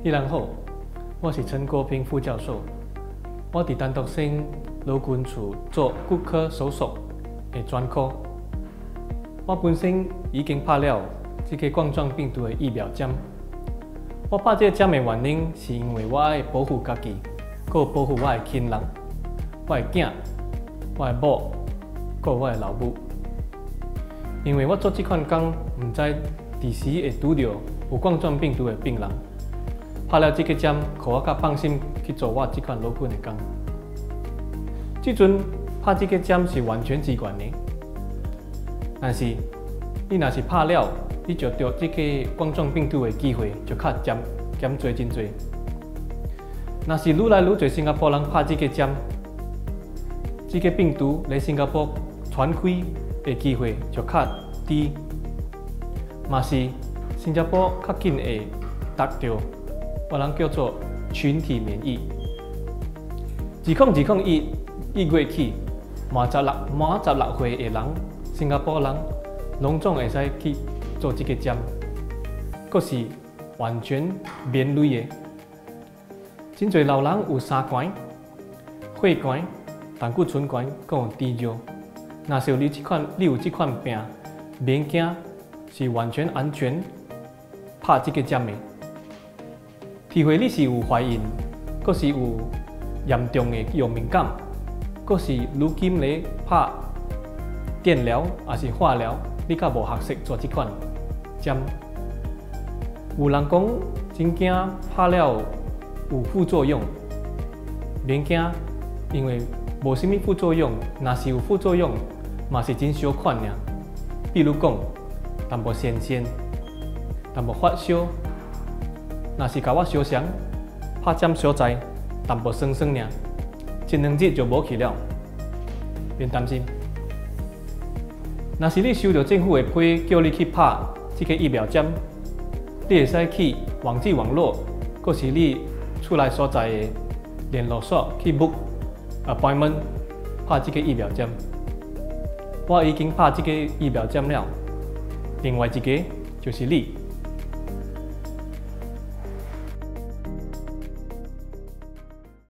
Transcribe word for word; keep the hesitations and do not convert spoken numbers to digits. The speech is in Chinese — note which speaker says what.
Speaker 1: 伊人好，我是陈国平副教授。我伫丹独省劳军处做骨科手术的专科。我本身已经拍了这个冠状病毒的疫苗针。我拍这个针的原因，是因为我爱保护家己，佮保护我的亲人、我的囝、我的某，佮我的老母。因为我做这款工，唔知伫时会拄到有冠状病毒的病人。拍了这个针，互我较放心去做我这款劳军的工。即阵拍这个针是完全自愿的，但是你若是拍了，你就得这个冠状病毒的机会就较减减多真多。若是愈来愈多新加坡人拍这个针，这个病毒来新加坡传开的机会就较低，嘛是新加坡较紧会达到。我人叫做群体免疫。自控自控一一月起，满十六满十六岁的人，新加坡人拢总会使去做这个针，佫是完全免费的。真侪老人有三高、血高、胆固醇高，佮有低尿。若是有你这款你有这款病，免惊，是完全安全拍这个针的。除非你是有怀孕，佫是有严重的药敏感，佫是如今咧拍电疗还是化疗，你较无合适做这款针。有人讲真惊拍了有副作用，免惊，因为无啥物副作用。若是有副作用，嘛是真小款尔。比如讲，淡薄痠痠，淡薄发烧。若是甲我相像，拍针所在淡薄酸酸尔，一两日就无去了，别担心。若是你收到政府的批，叫你去拍这个疫苗针，你会使去网际网络，或是你厝内所在的联络所去 book appointment 拍这个疫苗针。我已经拍这个疫苗针了，另外一个就是你。